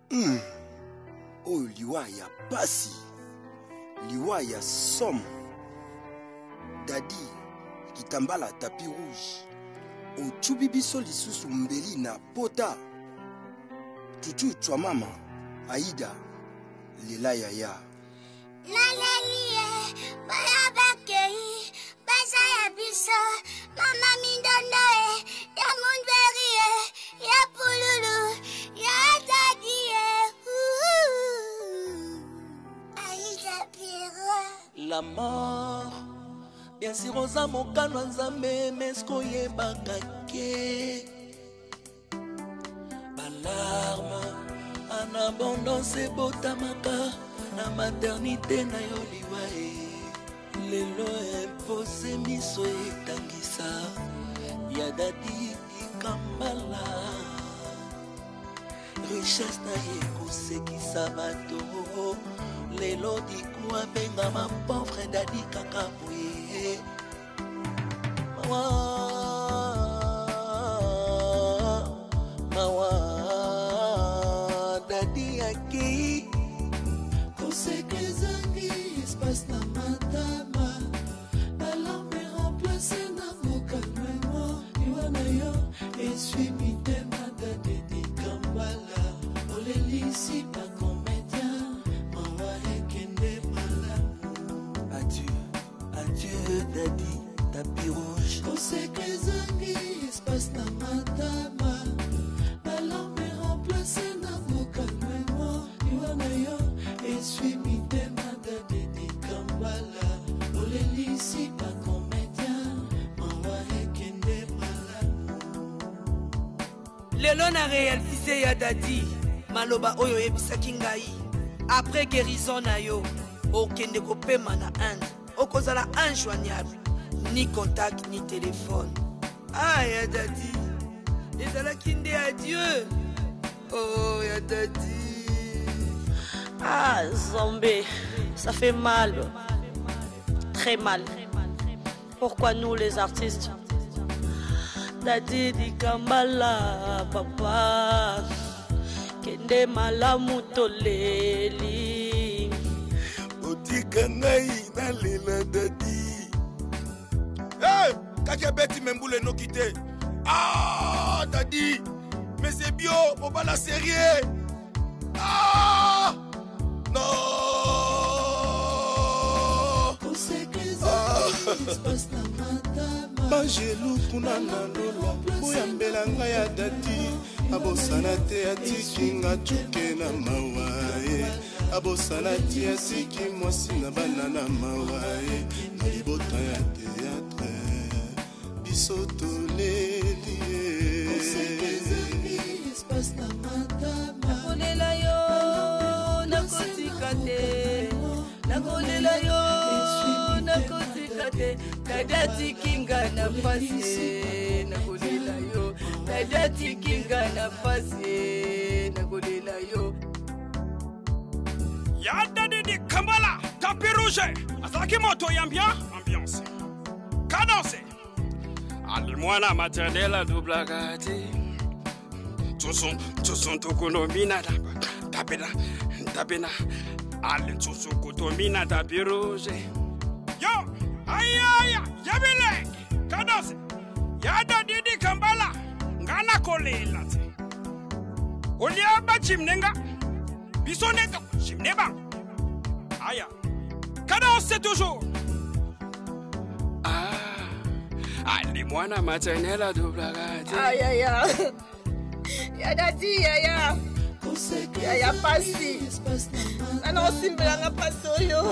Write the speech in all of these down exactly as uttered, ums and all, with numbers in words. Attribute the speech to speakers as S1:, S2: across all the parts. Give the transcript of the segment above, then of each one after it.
S1: Mm. Oh, liwa ya pasi. Liwa ya somme. Dadi, kitambala tapis rouge. O chubibiso lisusu mbeli na pota. Chuchu chwa mama, Aïda, Lila Yaya.
S2: La la liye, baya bakei, baza ya biso, mama mindondo e, ya mundveri e, ya pululu, ya dadi e. Aïda Pierrot.
S3: La mort, bien si rosa mokano nzambe, mesko yebaka ke. Balarme, en abondance botamaka, na maternité na yo liwa e. Lelo impose miso etangisa, ya dadi ikambala. Richesse na ye kosekisa bato, lelo dikuwa benga ma pauvre dadi kaka boye. Mawa, mawa, dadi aki.
S4: Kosekezangi espace na matama, la larme remplacée na mokalmemo. Iwana yo, essuie mitema dadi di kambala. Olelisi pa comédien, mawa ekende malamu.
S3: Adieu, adieu dadi, tapis rouge.
S4: Kosekezangi espace na matama, la larme remplacée na mokalmemo. Iwana yo, essuie mitema dadi di kambala. Olelisi pa comédien, mawa ekende malamu.
S5: Lelo na réalisé ya dadi maloba oyo ebisaki ngai. Après guérison na yo okende kopema na Inde, okozala injoignable, ni contact ni téléphone. Ah ya dadi, ezalaki nde adieu. Oh ya dadi.
S6: Ah Zambé, ça fait mal, très mal. Pourquoi nous les artistes? Dadi di kambala papa, kende malamu toleli.
S1: Otika ngai na lela dadi. Hey, kaki beti membule no kite. Ah, dadi, mais c'est bio, on va la série. Ah, non.
S4: Bangelu kuna na lola, boyambela ngai ya dadi. Abosana te atiki nga tuke na mawae. Abosana te asiki mwasi na bana na mawae. Na libota ya théâtre, biso toleli. Kosekezangi espace na matama,
S5: nakolela yo nakotika te, nakolela yo nakotika te. Dadi kinga na pasi, nakolela yo. Dadi kinga na pasi, nakolela yo.
S7: Ya dadi di kambala, tapis rouge. Azaki moto yambia, ambiance. Cadence. Alimwana maternelle double gati. Toson, toson tokonomina tapena, tapena. Ali toson kotomina tapis rouge. Yo, aïe aïe, yabile. Cadence. Ya dadi di kambala, ngana kolela te. Oliaba chimnenga. Bisonneto, chimneba. Aïe. Cadence c'est toujours. Ah, ali mwana maternelle double gati.
S5: Aïe aïe aïe. Ya dadi ya ya. Ya ya pasi. Ana osimbelanga pasi oyo.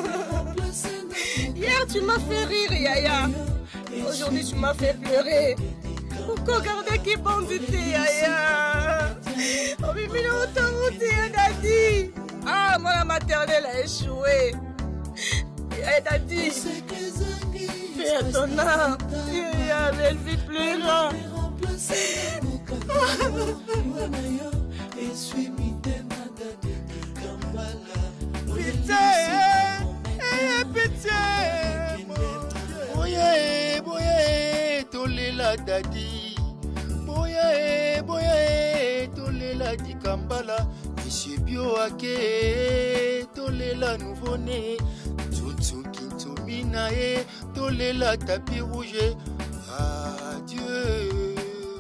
S5: Hier tu m'as fait rire Yaya. Aujourd'hui tu m'as fait pleurer. Pourquoi garder qui bandité Yaya? Oh bébé l'autoroute ya dadi. Ah moi la maternelle a échoué. Ya dadi. Fais à ton âme. Yaya elle vit pleurant. Pitié, eh, pitié.
S4: Boye, boye, tolela dadi. Boye, boye, tolela di kambala. Monsieur Bioake, tolela nouveau-né. Tutu Kintominae, tolela tapis rouge. Adieu.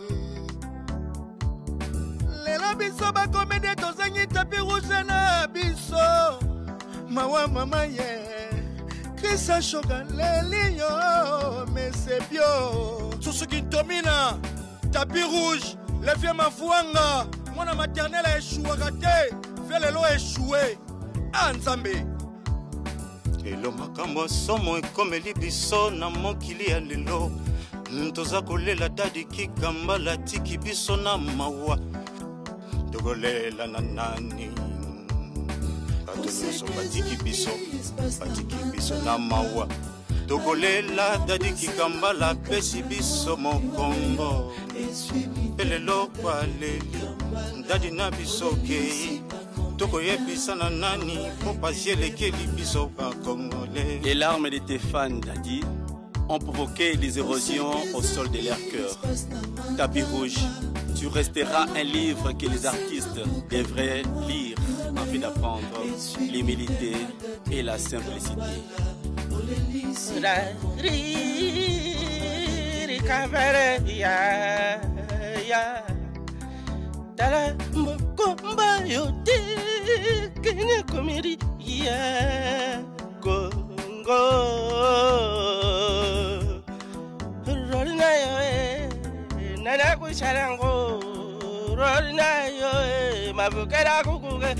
S4: Lela biso ba comédie tozangi tapis rouge na biso. Mawa mama ye. Krisa choka lelio, mais c'est bio.
S1: Tutu Kintomina, tapis rouge, les vieux mafuanga. Mon maternelle a échoué, raté. Fais le lot échoué. Anzambe.
S4: Elo makambo somo ekomeli biso na mokili ya lelo. Toza kolela dadi kikambala tiki biso na mawa. Togolela na nani. Bato nyonso batiki biso, batiki biso na mawa. Togolela dadi kikambala pesi biso mokombo. Pelelo kwa leli, dadi na biso kei.
S8: Les larmes de tes fans, Dadi, ont provoqué des érosions au sol de leur cœur. Tapis rouge, tu resteras un livre que les artistes devraient lire afin d'apprendre l'humilité et la simplicité.
S3: Tala mbokomba yote kene komiri ya Congo Rolina yo e nana kusharango Rolina yo e mabukera kukuge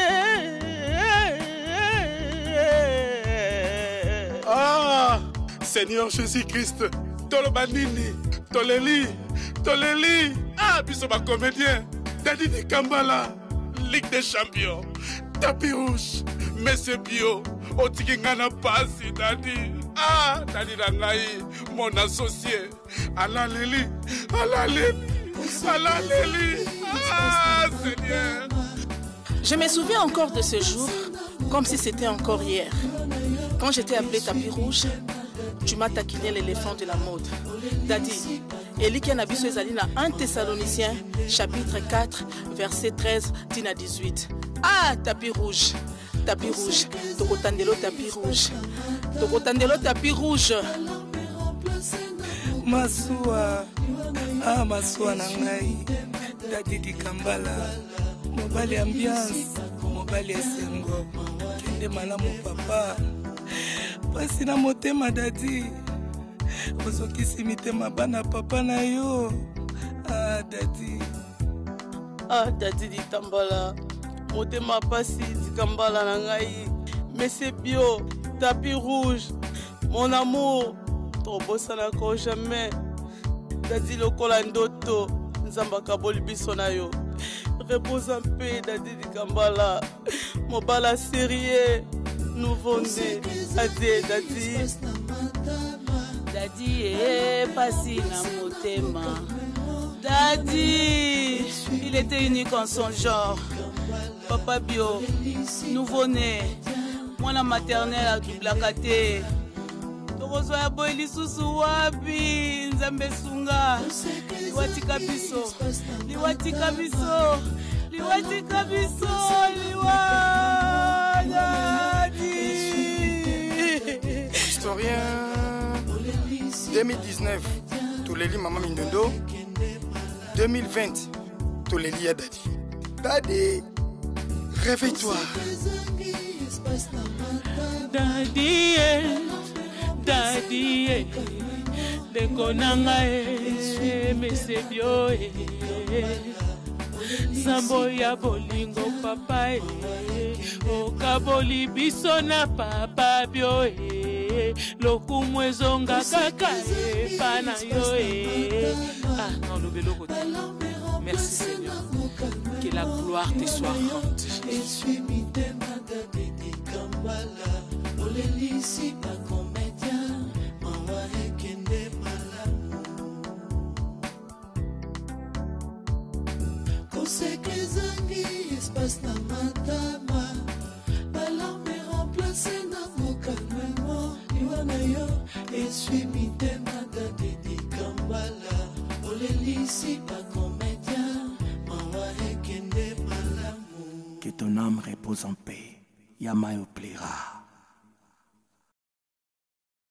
S4: Ah, Seigneur Jésus-Christ, Tolobanini, Toleli, Toleli, ah, biso ba comédien. Dadi di Kambala, Ligue des Champions, tapis rouge, Monsieur Bio, Otiki Ngana Pasi, Dadi. Ah, Dadi Rangai, mon associé. Allah Lili, Allah Lili, Allah Lili. Ah, Seigneur.
S9: Je me souviens encore de ce jour, comme si c'était encore hier. Quand j'étais appelé tapis rouge, tu m'as taquiné l'éléphant de la mode. Dadi, Eliki Nabiso Ezalina, un Thessalonicien, chapitre quatre, verset treize, dix à dix-huit. Ah, tapis rouge, tapis rouge, Tokotandelo tapis rouge, Tokotandelo tapis rouge.
S10: Masua, ah Masua Nangai, Dadi di Kambala, Mobali ambiance, Mobali esengo, Kende malamu papa, Pasina motema Dadi. Ozokisi mitema bana papa na yo. Ah Dadi.
S6: Ah Dadi di Tambala. Motema pasi di Kambala na ngai. Monsieur Bio, tapis rouge. Mon amour, tobosana ko jamais. Dadi lokola ndoto, nzamba kaboli biso na yo. Repose en paix Dadi di Kambala. Mobala sérieux, nouveau-né. Adieu Dadi.
S11: Dadi est passé na motema. Dadi, il était unique en son genre. Papa Bio, nouveau-né, mwana maternelle à Kiblakate. Tokozo ya boy lisusu wapi, Nzambe sunga. Liwatika biso, liwatika biso, liwatika biso, liwa. Dadi.
S1: Historien. deux mille dix-neuf, Toleli Maman Mindondo. deux mille vingt, Toleli ya Dadi. Dadi, réveille-toi.
S3: Dadi, Dadi, Dekonanga, Monsieur Bio, Zambo ya bolingo papa, Okaboli biso na papa Bio. Lokumwezonga kaka e pana yo e. Ah non le vélo côté. Merci Seigneur. Que la gloire te soit rendue.
S12: Que ton âme repose en paix. Yamayo plaira.